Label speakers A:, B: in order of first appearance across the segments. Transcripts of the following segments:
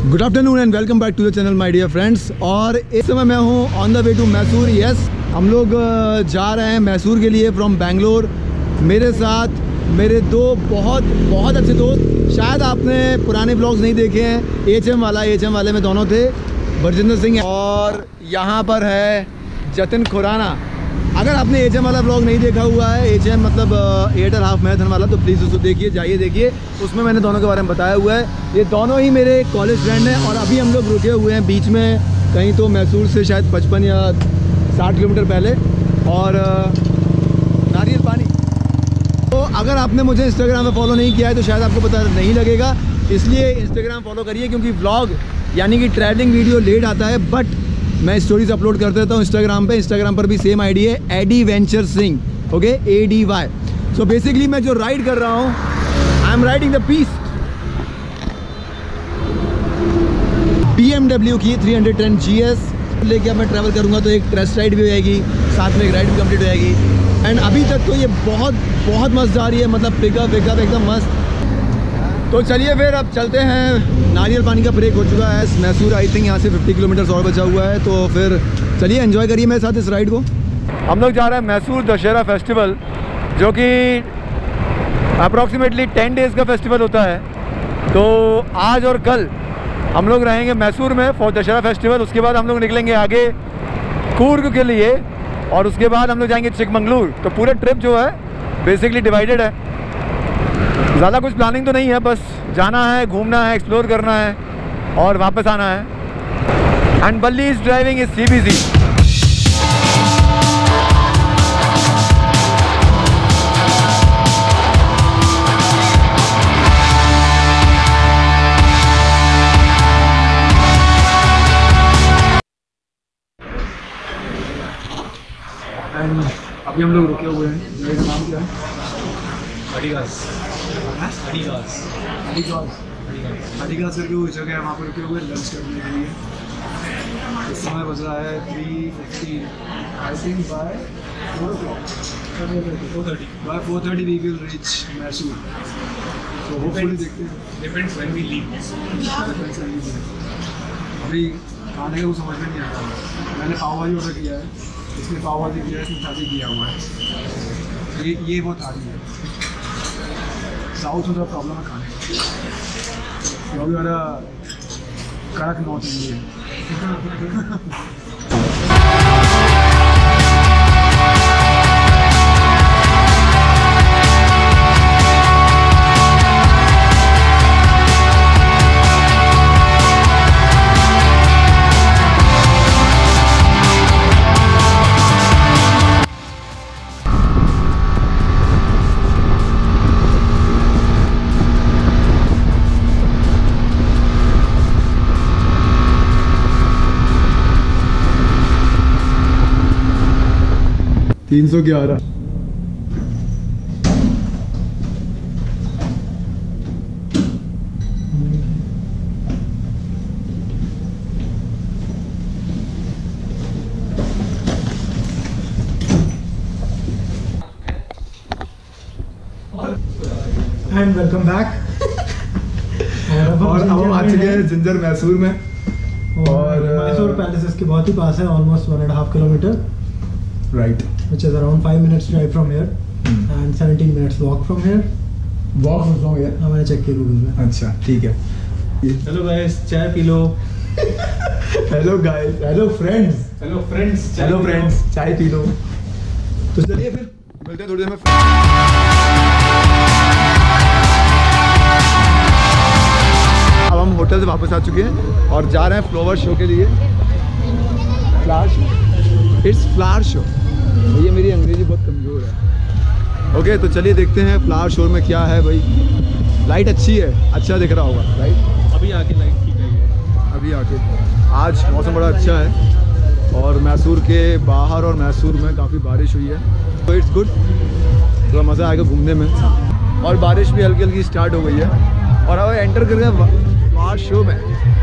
A: Good afternoon and welcome back to the channel my dear friends. और इस समय मैं हूँ on the way to Mysore. Yes, हम लोग जा रहे हैं मैसूर के लिए फ्रॉम बैंगलोर। मेरे साथ मेरे दो बहुत अच्छे दोस्त, शायद आपने पुराने ब्लॉग्स नहीं देखे हैं। एच.एम. वाले में दोनों थे, बरजिंदर सिंह और यहाँ पर है जतिन खुराना। अगर आपने एच.एम. वाला ब्लॉग नहीं देखा हुआ है, एच.एम. मतलब एयरटेल हाफ मैराथन वाला, तो प्लीज़ उसको देखिए, जाइए देखिए। उसमें मैंने दोनों के बारे में बताया हुआ है। ये दोनों ही मेरे कॉलेज फ्रेंड हैं और अभी हम लोग रुके हुए हैं बीच में कहीं, तो मैसूर से शायद 55 या 60 किलोमीटर पहले, और नारियल पानी। तो अगर आपने मुझे इंस्टाग्राम पे फॉलो नहीं किया है तो शायद आपको पता नहीं लगेगा, इसलिए इंस्टाग्राम फॉलो करिए, क्योंकि व्लॉग यानी कि ट्रैवलिंग वीडियो लेट आता है, बट मैं स्टोरीज अपलोड कर देता हूँ इंस्टाग्राम पे। इंस्टाग्राम पर भी सेम आईडी है, adventure Singh, okay, ADY। So basically मैं जो राइड कर रहा हूँ, I am riding the piece BMW की 310 GS लेके अब मैं ट्रैवल करूँगा, तो एक टेस्ट राइड भी हो जाएगी, साथ में एक राइड भी कंप्लीट हो जाएगी। एंड अभी तक तो ये बहुत मस्त जा रही है, मतलब पिकअप एकदम मस्त। तो चलिए फिर अब चलते हैं। नारियल पानी का ब्रेक हो चुका है मैसूर, आई थिंक यहाँ से 50 किलोमीटर और बचा हुआ है, तो फिर चलिए एंजॉय करिए मेरे साथ इस राइड को। हम लोग जा रहे हैं मैसूर दशहरा फेस्टिवल, जो कि अप्रॉक्सीमेटली 10 डेज़ का फेस्टिवल होता है। तो आज और कल हम लोग रहेंगे मैसूर में फॉर दशहरा फेस्टिवल। उसके बाद हम लोग निकलेंगे आगे कूर्ग के लिए, और उसके बाद हम लोग जाएंगे चिकमंगलूर। तो पूरा ट्रिप जो है बेसिकली डिवाइडेड है, ज़्यादा कुछ प्लानिंग तो नहीं है, बस जाना है, घूमना है, एक्सप्लोर करना है और वापस आना है। And Balli is driving is CBC। And अभी हम लोग रुके हुए हैं। मेरा नाम क्या है? अलीगढ़ करके वो जगह है, वहाँ पर रुके हुए लंच करने के लिए। इस समय बज रहा है 3:15, I think by 4:30 we will reach Mysore. तो होपफुली देखते हैं, डिपेंड्स व्हेन वी लीव। अभी खाने का कुछ समझ में नहीं आता। मैंने पाव भाजी ऑर्डर किया है, इसमें पाव भाजी किया है, इसमें थाली किया हुआ है। ये वो थाली है। साउथ में थोड़ा प्रॉब्लम है खाने का, क्योंकि वाला कड़क north Indian. $311।
B: And welcome back.
A: और अब हम आ चुके हैं जिंजर मैसूर में, और
B: मैसूर पैलेस इसके बहुत ही पास है, almost 1.5 kilometre,
A: right,
B: which is around 5 minutes drive from here and 17 minutes walk from here.
A: Walk from here?
B: हाँ, मैंने चेक किया गूगल में।
A: अच्छा, ठीक है।
B: हेलो गाइस, चाय पी लो।
A: हेलो गाइस, हेलो फ्रेंड्स, चाय पी लो। तो चलिए फिर मिलते हैं थोड़ी देर में। अब हम होटल से वापस आ चुके हैं और जा रहे हैं फ्लावर शो के लिए। Flower show, it's flower show. ये मेरी अंग्रेजी बहुत कमज़ोर है। ओके, तो चलिए देखते हैं फ्लावर शो में क्या है भाई। लाइट अच्छी है, अच्छा दिख रहा होगा, राइट?
B: अभी आके लाइट ठीक है,
A: अभी आके। आज मौसम बड़ा अच्छा है और मैसूर के बाहर और मैसूर में काफ़ी बारिश हुई है, तो इट्स गुड, थोड़ा मज़ा आएगा घूमने में। और बारिश भी हल्की हल्की स्टार्ट हो गई है और अब एंटर कर रहे हैं फ्लावर शो में।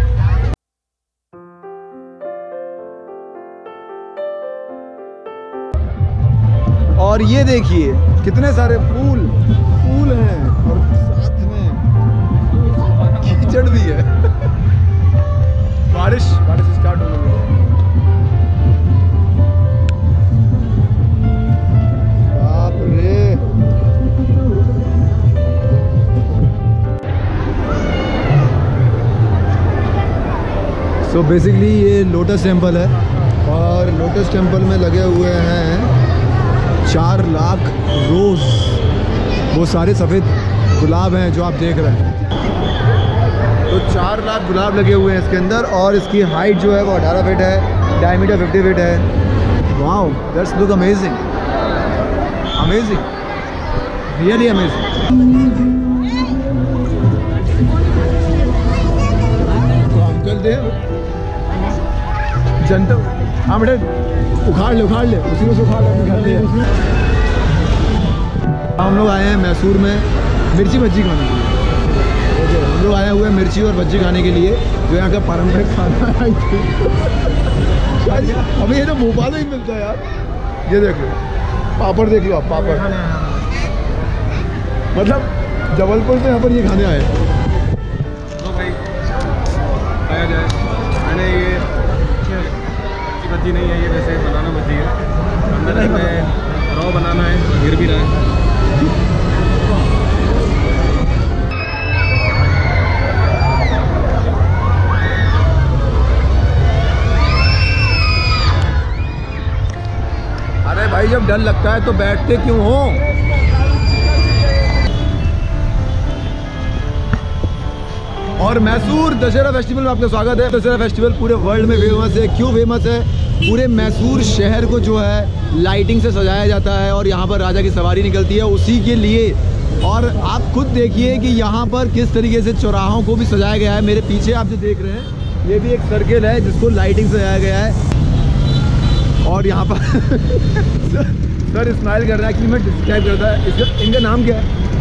A: और ये देखिए कितने सारे फूल हैं और साथ में कीचड़ भी है। सो बेसिकली ये लोटस टेम्पल है और लोटस टेम्पल में लगे हुए हैं 4 लाख रोज़, वो सारे सफ़ेद गुलाब हैं जो आप देख रहे हैं। तो 4 लाख गुलाब लगे हुए हैं इसके अंदर और इसकी हाइट जो है वो 18 फीट है, डायमीटर 50 फीट है। Wow, that's look amazing, amazing, really amazing. तो हम चलते हैं जनता। हाँ बेटे, उखाड़ ले उसी में से उखाड़ ले। हम लोग आए हैं मैसूर में मिर्ची भज्जी खाने के लिए। हम लोग आए हुए हैं मिर्ची और भज्जी खाने के लिए, जो यहाँ का पारंपरिक खाना है। अभी ये तो भोपाल में ही मिलता है यार। ये देख लो, पापड़ देख लो आप, पापड़। मतलब जबलपुर से यहाँ पर ये खाने आए।
C: तो भाई खाया जाए। मैंने ये भज्जी नहीं है, ये वैसे बनाना भज्जी है। अंदर में रॉ बनाना है, गिर भी रहा है।
A: अरे भाई, जब डर लगता है तो बैठते क्यों हो? और मैसूर दशहरा फेस्टिवल में आपका स्वागत है। दशहरा फेस्टिवल पूरे वर्ल्ड में फेमस है। क्यों फेमस है? पूरे मैसूर शहर को जो है लाइटिंग से सजाया जाता है और यहाँ पर राजा की सवारी निकलती है उसी के लिए। और आप खुद देखिए कि यहाँ पर किस तरीके से चौराहों को भी सजाया गया है। मेरे पीछे आप जो देख रहे हैं ये भी एक सर्किल है जिसको लाइटिंग से सजाया गया है। और यहाँ पर सर स्माइल कर रहा है कि मैं डिस्क्राइब करता है इसका। इनका नाम क्या है?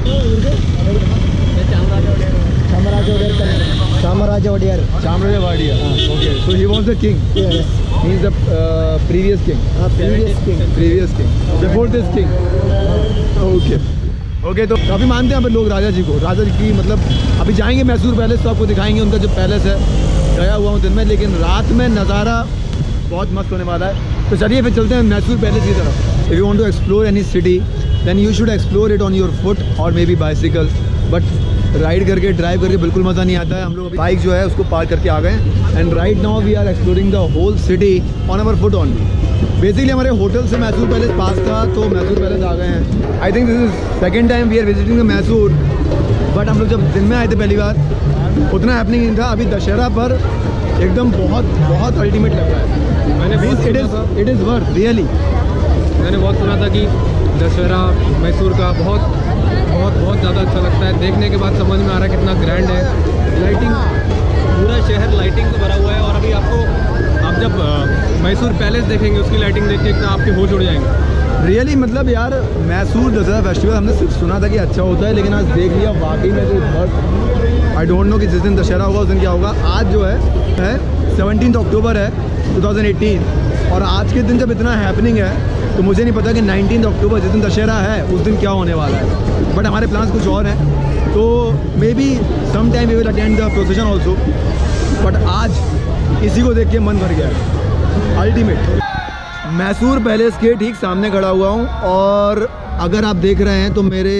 B: Chamaraja Wadiyar.
A: Chamaraja Wadiyar. Okay, so he was the king. He is the previous king. Previous king before this king. Okay okay, तो काफ़ी मानते हैं यहाँ पर लोग राजा जी को। राजा जी की मतलब अभी जाएंगे मैसूर पैलेस तो आपको दिखाएंगे उनका जो पैलेस है। गया हुआ हूँ दिन में, लेकिन रात में नज़ारा बहुत मस्त होने वाला है। तो चलिए फिर चलते हैं मैसूर पैलेस की तरफ। If you want to explore any city then you should explore it on your foot और maybe bicycle. But ride करके ड्राइव करके बिल्कुल मज़ा नहीं आता है। हम लोग बाइक जो है उसको पार्क करके आ गए हैं and right now we are exploring the whole city on our foot only. Basically हमारे होटल से मैसूर पैलेस पास था तो मैसूर पैलेस आ गए हैं। I think this is second time we are visiting the Mysore. But हम लोग जब दिन में आए थे पहली बार उतना हैपनिंग नहीं था। अभी दशहरा पर एकदम बहुत अल्टीमेट लग रहा है।
C: मैंने
A: इट इज़ वर्थ रियली।
C: मैंने बहुत सुना था कि दशहरा मैसूर का बहुत ज़्यादा अच्छा लगता है। देखने के बाद समझ में आ रहा है कितना ग्रैंड है। लाइटिंग, पूरा शहर लाइटिंग से भरा हुआ है। और अभी आपको आप जब मैसूर पैलेस देखेंगे उसकी लाइटिंग देख के इतना आपके होश उड़ जाएंगे।
A: रियली मतलब यार मैसूर दशहरा फेस्टिवल हमने सिर्फ सुना था कि अच्छा होता है, लेकिन आज देख लिया वाकई में। तो आई डोंट नो कि जिस दिन दशहरा होगा उस दिन क्या होगा। आज जो है 17 अक्टूबर है 2018 और आज के दिन जब इतना हैपनिंग है तो मुझे नहीं पता कि 19 अक्टूबर जिस दिन दशहरा है उस दिन क्या होने वाला है। बट हमारे प्लान्स कुछ और हैं, तो maybe some time we will attend the procession also. But आज इसी को देख के मन भर गया है। अल्टीमेट। मैसूर पैलेस के ठीक सामने खड़ा हुआ हूँ और अगर आप देख रहे हैं तो मेरे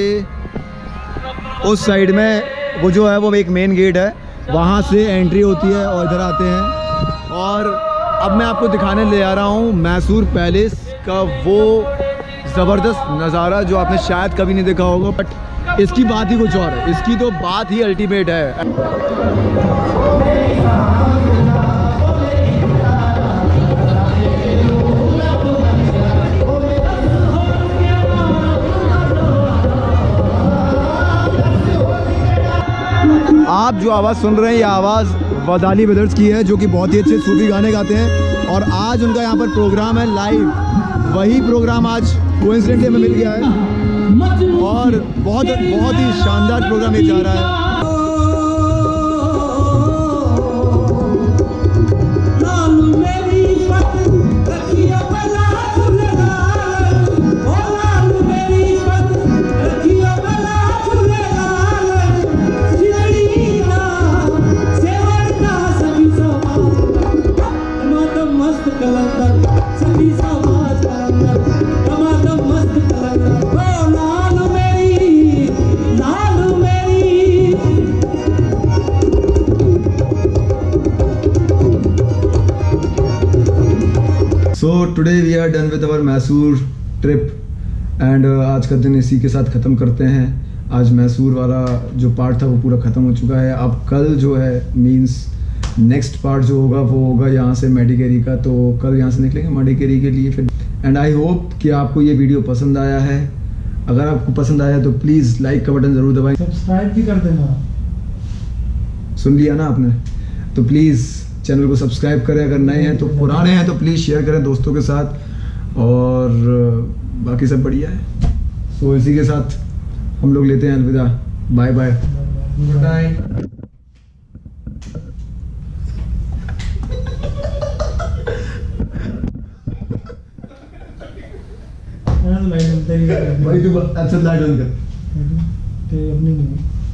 A: उस साइड में वो जो है वो एक मेन गेट है, वहाँ से एंट्री होती है और इधर आते हैं। और अब मैं आपको दिखाने ले आ रहा हूँ मैसूर पैलेस का वो ज़बरदस्त नज़ारा जो आपने शायद कभी नहीं देखा होगा। बट इसकी बात ही कुछ और है, इसकी तो बात ही अल्टीमेट है। आप जो आवाज़ सुन रहे हैं ये आवाज़ वदाली ब्रदर्स की है जो कि बहुत ही अच्छे सूफी गाने गाते हैं। और आज उनका यहाँ पर प्रोग्राम है लाइव। वही प्रोग्राम आज कोइंसिडेंटली हमें मिल गया है और बहुत ही शानदार प्रोग्राम ये जा रहा है। Today we are done with our Mysore trip and आज का दिन इसी के साथ ख़त्म करते हैं। आज मैसूर वाला जो पार्ट था वो पूरा ख़त्म हो चुका है। अब कल जो है मींस नेक्स्ट पार्ट जो होगा वो होगा यहाँ से मेडिकेरी का, तो कल यहाँ से निकलेंगे मेडिकेरी के लिए फिर। एंड आई होप कि आपको ये वीडियो पसंद आया है। अगर आपको पसंद आया तो प्लीज़ लाइक का बटन ज़रूर दबाएं,
B: सब्सक्राइब भी कर देना।
A: सुन लिया ना आपने? तो प्लीज़ चैनल को सब्सक्राइब करें, अगर नए हैं तो, पुराने हैं तो प्लीज़ शेयर करें दोस्तों के साथ, और बाकी सब बढ़िया है। तो इसी के साथ हम लोग लेते हैं अलविदा। Bye bye, good night.
B: Light
A: भाई तू अच्छा लाइट ऑन कर।
B: अपनी